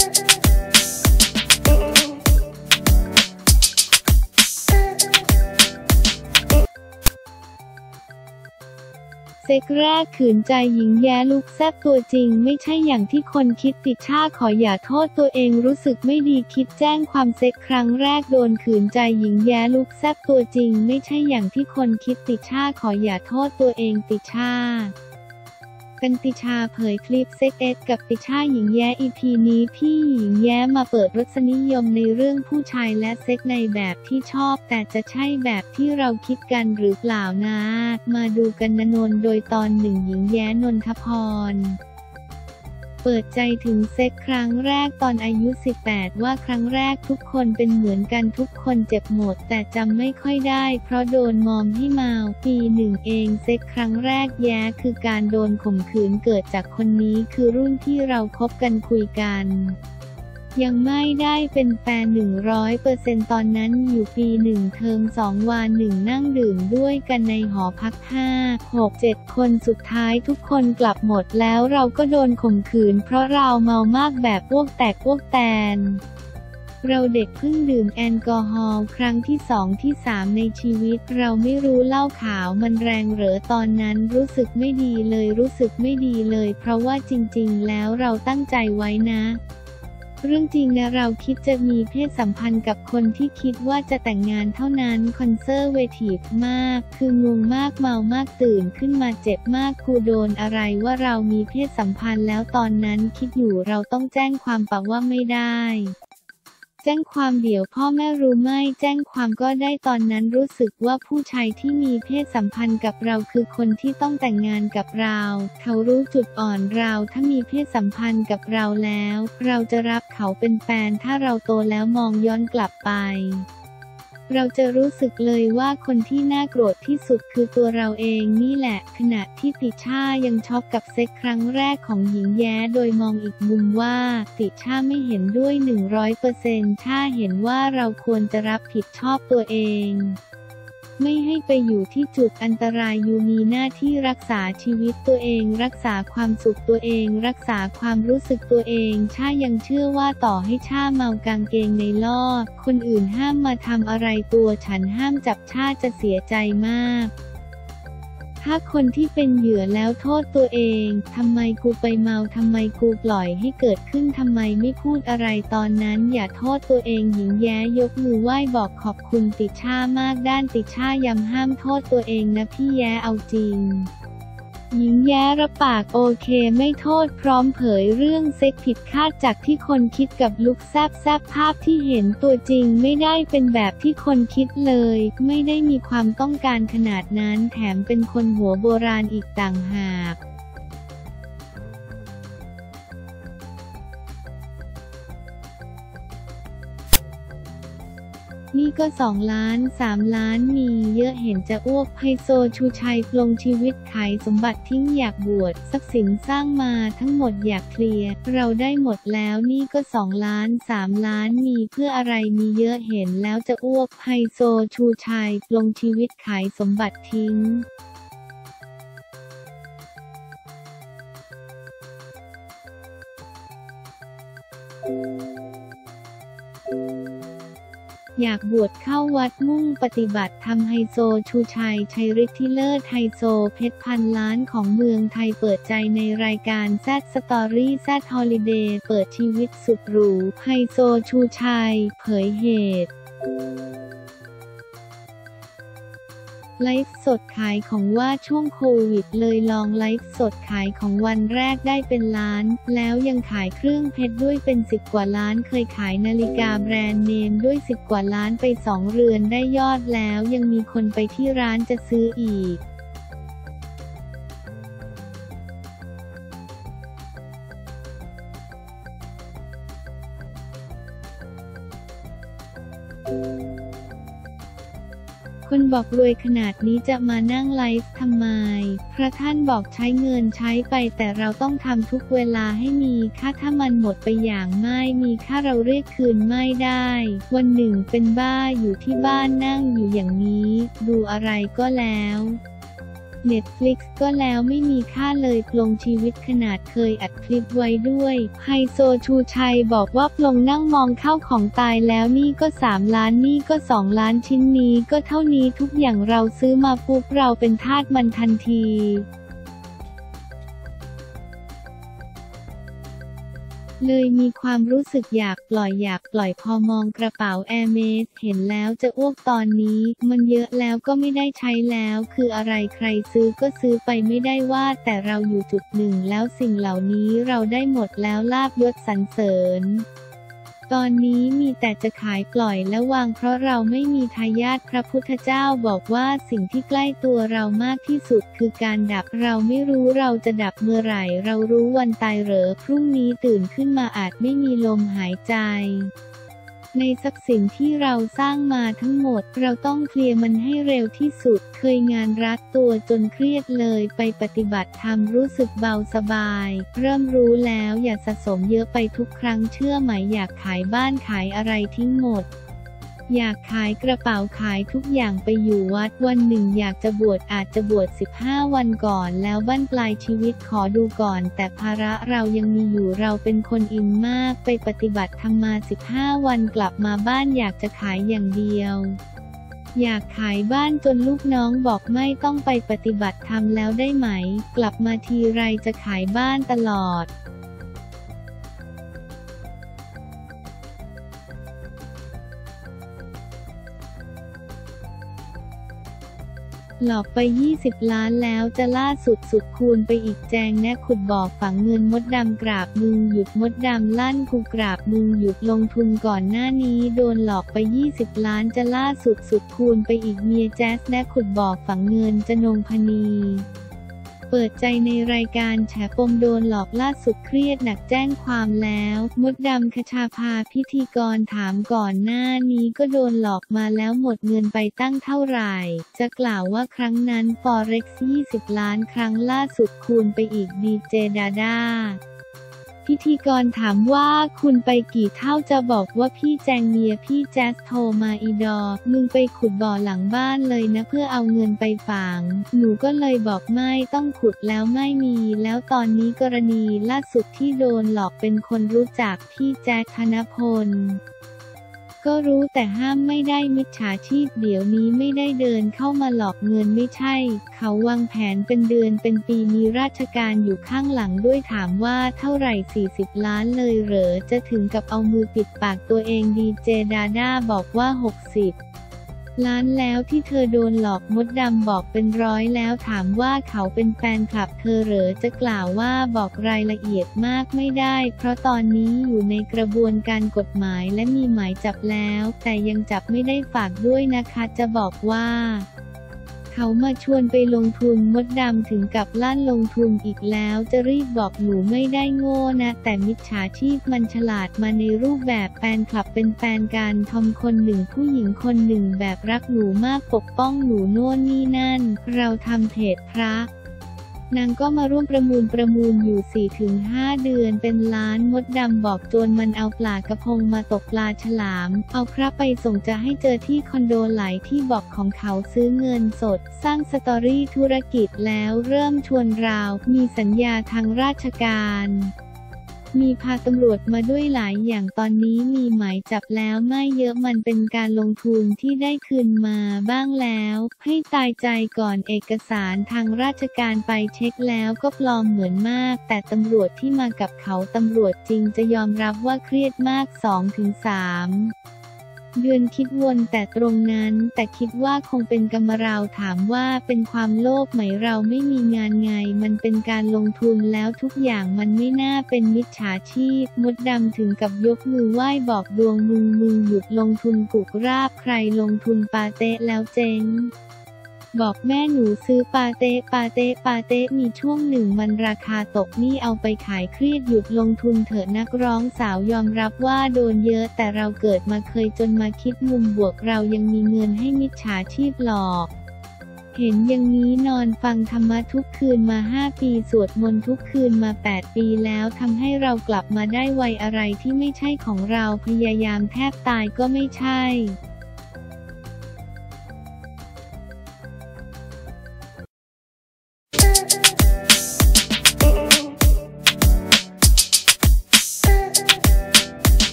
เซ็กแรกขืนใจหญิงแย้ลุคแซ่บตัวจริงไม่ใช่อย่างที่คนคิดติช่าขออย่าโทษตัวเองรู้สึกไม่ดีคิดแจ้งความเซ็กครั้งแรกโดนขืนใจหญิงแย้ลุคแซ่บตัวจริงไม่ใช่อย่างที่คนคิดติช่าขออย่าโทษตัวเองติช่ากันติชาเผยคลิปเซ็กเอ็ดกับติช่าหญิงแย้ EP นี้พี่หญิงแย้มาเปิดรสนิยมในเรื่องผู้ชายและเซ็กในแบบที่ชอบแต่จะใช่แบบที่เราคิดกันหรือเปล่านะมาดูกันนนโดยตอนหนึ่งหญิงแย้นนทพรเปิดใจถึงเซ็กครั้งแรกตอนอายุ 18 ว่าครั้งแรกทุกคนเป็นเหมือนกันทุกคนเจ็บหมดแต่จำไม่ค่อยได้เพราะโดนมอมให้เมาปีหนึ่งเองเซ็กครั้งแรกแย้คือการโดนข่มขืนเกิดจากคนนี้คือรุ่นที่เราคบกันคุยกันยังไม่ได้เป็นแฟน 100% ตอนนั้นอยู่ปี1เทอม2วา1นั่งดื่มด้วยกันในหอพัก5 6 7 คนสุดท้ายทุกคนกลับหมดแล้วเราก็โดนข่มขืนเพราะเราเมามากแบบอ้วกแตกอ้วกแตนเราเด็กเพิ่งดื่มแอลกอฮอล์ครั้งที่2ที่3ในชีวิตเราไม่รู้เหล้าขาวมันแรงเหรอตอนนั้นรู้สึกไม่ดีเลยเพราะว่าจริงๆแล้วเราตั้งใจไว้นะเรื่องจริงนะเราคิดจะมีเพศสัมพันธ์กับคนที่คิดว่าจะแต่งงานเท่านั้นคอนเซอร์เวทีฟมากคืองงมากเมามากตื่นขึ้นมาเจ็บมากครูโดนอะไรว่าเรามีเพศสัมพันธ์แล้วตอนนั้นคิดอยู่เราต้องแจ้งความปะว่าไม่ได้แจ้งความเดี๋ยวพ่อแม่รู้ไม่แจ้งความก็ได้ตอนนั้นรู้สึกว่าผู้ชายที่มีเพศสัมพันธ์กับเราคือคนที่ต้องแต่งงานกับเราเขารู้จุดอ่อนเราถ้ามีเพศสัมพันธ์กับเราแล้วเราจะรับเขาเป็นแฟนถ้าเราโตแล้วมองย้อนกลับไปเราจะรู้สึกเลยว่าคนที่น่าโกรธที่สุดคือตัวเราเองนี่แหละขณะที่ติช่ายังช็อกกับเซ็กครั้งแรกของหญิงแย้โดยมองอีกมุมว่าติช่าไม่เห็นด้วย 100% ช่าเห็นว่าเราควรจะรับผิดชอบตัวเองไม่ให้ไปอยู่ที่จุดอันตรายอยู่มีหน้าที่รักษาชีวิตตัวเองรักษาความสุขตัวเองรักษาความรู้สึกตัวเองช่ายังเชื่อว่าต่อให้ช่าเมากางเกงในลอกคนอื่นห้ามมาทำอะไรตัวฉันห้ามจับช่าจะเสียใจมากถ้าคนที่เป็นเหยื่อแล้วโทษตัวเองทำไมกูไปเมาทำไมกูปล่อยให้เกิดขึ้นทำไมไม่พูดอะไรตอนนั้นอย่าโทษตัวเองหญิงแย้ยกมือไหว้บอกขอบคุณติช่ามากด้านติช่าย้ำห้ามโทษตัวเองนะพี่แย้เอาจริงหญิงแย้รับปากโอเคไม่โทษพร้อมเผยเรื่องเซ็กผิดคาดจากที่คนคิดกับลุคแซบภาพที่เห็นตัวจริงไม่ได้เป็นแบบที่คนคิดเลยไม่ได้มีความต้องการขนาดนั้นแถมเป็นคนหัวโบราณอีกต่างหากนี่ก็2 ล้าน3 ล้านมีเยอะเห็นจะอ้วกไฮโซชูชัยปลงชีวิตขายสมบัติทิ้งอยากบวชทรัพย์สินสร้างมาทั้งหมดอยากเคลียร์เราได้หมดแล้วนี่ก็2 ล้าน3 ล้านมีเพื่ออะไรมีเยอะเห็นแล้วจะอ้วกไฮโซชูชัยปลงชีวิตขายสมบัติทิ้งอยากบวชเข้าวัดมุ่งปฏิบัติธรรมไฮโซชูชัยชัยฤทธิเลิศไฮโซเพชรพันล้านของเมืองไทยเปิดใจในรายการแซดสตอรี่แซดฮอลิเดย์เปิดชีวิตสุดหรูไฮโซชูชัยเผยเหตุไลฟ์สดขายของว่าช่วงโควิดเลยลองไลฟ์สดขายของวันแรกได้เป็นล้านแล้วยังขายเครื่องเพชรด้วยเป็น10 กว่าล้านเคยขายนาฬิกาแบรนด์เนมด้วย10 กว่าล้านไป2 เรือนได้ยอดแล้วยังมีคนไปที่ร้านจะซื้ออีกคนบอกรวยขนาดนี้จะมานั่งไลฟ์ทำไมพระท่านบอกใช้เงินใช้ไปแต่เราต้องทำทุกเวลาให้มีค่าถ้ามันหมดไปอย่างไม่มีค่าเราเรียกคืนไม่ได้วันหนึ่งเป็นบ้าอยู่ที่บ้านนั่งอยู่อย่างนี้ดูอะไรก็แล้ว Netflix ก็แล้วไม่มีค่าเลยปลงชีวิตขนาดเคยอัดคลิปไว้ด้วยไฮโซชูชัยบอกว่าปลงนั่งมองเข้าของตายแล้วนี่ก็3 ล้านนี่ก็2 ล้านชิ้นนี้ก็เท่านี้ทุกอย่างเราซื้อมาปุ๊บเราเป็นทาสมันทันทีเลยมีความรู้สึกอยากปล่อยพอมองกระเป๋าแอร์เมสเห็นแล้วจะอ้วกตอนนี้มันเยอะแล้วก็ไม่ได้ใช้แล้วคืออะไรใครซื้อก็ซื้อไปไม่ได้ว่าแต่เราอยู่จุดหนึ่งแล้วสิ่งเหล่านี้เราได้หมดแล้วลาภยศสรรเสริญตอนนี้มีแต่จะขายปล่อยและวางเพราะเราไม่มีทายาทพระพุทธเจ้าบอกว่าสิ่งที่ใกล้ตัวเรามากที่สุดคือการดับเราไม่รู้เราจะดับเมื่อไหร่เรารู้วันตายเหรอพรุ่งนี้ตื่นขึ้นมาอาจไม่มีลมหายใจในทรัพย์สินที่เราสร้างมาทั้งหมดเราต้องเคลียร์มันให้เร็วที่สุดเคยงานรัดตัวจนเครียดเลยไปปฏิบัติธรรมรู้สึกเบาสบายเริ่มรู้แล้วอย่าสะสมเยอะไปทุกครั้งเชื่อไหมอยากขายบ้านขายอะไรทิ้งหมดอยากขายกระเป๋าขายทุกอย่างไปอยู่วัดวันหนึ่งอยากจะบวชอาจจะบวช15 วันก่อนแล้วบั้นปลายชีวิตขอดูก่อนแต่ภาระเรายังมีอยู่เราเป็นคนอินมากไปปฏิบัติธรรมมา15 วันกลับมาบ้านอยากจะขายอย่างเดียวอยากขายบ้านจนลูกน้องบอกไม่ต้องไปปฏิบัติธรรมแล้วได้ไหมกลับมาทีไรจะขายบ้านตลอดหลอกไป20 ล้านแล้วจะล่าสุดคูณไปอีกแจงแนะขุดบ่อฝังเงินมดดำกราบมึงหยุดมดดำลั่นกูกราบมึงหยุดลงทุนก่อนหน้านี้โดนหลอกไป20 ล้านจะล่าสุดคูณไปอีกเมียแจ๊สแนะขุดบ่อฝังเงินจนงพนีเปิดใจในรายการแฉปมโดนหลอกล่าสุดเครียดหนักแจ้งความแล้วมดดำคชาภาพิธีกรถามก่อนหน้านี้ก็โดนหลอกมาแล้วหมดเงินไปตั้งเท่าไหร่จะกล่าวว่าครั้งนั้น Forex 20 ล้านครั้งล่าสุดคูณไปอีกดีเจดาด้าพิธีกรถามว่าคุณไปกี่เท่าจะบอกว่าพี่แจงเมียพี่แจ๊สโทรมาอีดอมึงไปขุดบ่อหลังบ้านเลยนะเพื่อเอาเงินไปฝังหนูก็เลยบอกไม่ต้องขุดแล้วไม่มีแล้วตอนนี้กรณีล่าสุดที่โดนหลอกเป็นคนรู้จักพี่แจ๊สธนพลก็รู้แต่ห้ามไม่ได้มิจฉาชีพเดี๋ยวนี้ไม่ได้เดินเข้ามาหลอกเงินไม่ใช่เขาวางแผนเป็นเดือนเป็นปีมีราชการอยู่ข้างหลังด้วยถามว่าเท่าไหร่40 ล้านเลยเหรอจะถึงกับเอามือปิดปากตัวเองดีเจดาด้าบอกว่า60 ล้านแล้วที่เธอโดนหลอกมดดำบอกเป็นร้อยแล้วถามว่าเขาเป็นแฟนคลับเธอเหรอจะกล่าวว่าบอกรายละเอียดมากไม่ได้เพราะตอนนี้อยู่ในกระบวนการกฎหมายและมีหมายจับแล้วแต่ยังจับไม่ได้ฝากด้วยนะคะจะบอกว่าเขามาชวนไปลงทุนมดดำถึงกับลั่นลงทุนอีกแล้วจะรีบบอกหนูไม่ได้โง่นะแต่มิจฉาชีพมันฉลาดมาในรูปแบบแฟนคลับเป็นแฟนกันทอมคนหนึ่งผู้หญิงคนหนึ่งแบบรักหนูมากปกป้องหนูโน่นนี่นั่นเราทำเพจพระนางก็มาร่วมประมูลอยู่ 4-5 เดือนเป็นล้านมดดำบอกโจรมันเอาปลากระพงมาตกปลาฉลามเอาพระไปส่งจะให้เจอที่คอนโดหลายที่บอกของเขาซื้อเงินสดสร้างสตอรี่ธุรกิจแล้วเริ่มชวนเรามีสัญญาทางราชการมีพาตำรวจมาด้วยหลายอย่างตอนนี้มีหมายจับแล้วไม่เยอะมันเป็นการลงทุนที่ได้คืนมาบ้างแล้วให้ตายใจก่อนเอกสารทางราชการไปเช็คแล้วก็ปลอมเหมือนมากแต่ตำรวจที่มากับเขาตำรวจจริงจะยอมรับว่าเครียดมาก 2-3 เดือนคิดวนแต่ตรงนั้นแต่คิดว่าคงเป็นกรรมเราถามว่าเป็นความโลภไหมเราไม่มีงานไงมันเป็นการลงทุนแล้วทุกอย่างมันไม่น่าเป็นมิจฉาชีพมดดำถึงกับยกมือไหว้บอกดวงมึงหยุดลงทุนกุกราบใครลงทุนปาเต้แล้วเจ๊งบอกแม่หนูซื้อปาเต้มีช่วงหนึ่งมันราคาตกนี่เอาไปขายเครียดหยุดลงทุนเถอะนักร้องสาวยอมรับว่าโดนเยอะแต่เราเกิดมาเคยจนมาคิดมุมบวกเรายังมีเงินให้มิจฉาชีพหลอกเห็นอย่างนี้นอนฟังธรรมะทุกคืนมา5 ปีสวดมนต์ทุกคืนมา8 ปีแล้วทำให้เรากลับมาได้วัยอะไรที่ไม่ใช่ของเราพยายามแทบตายก็ไม่ใช่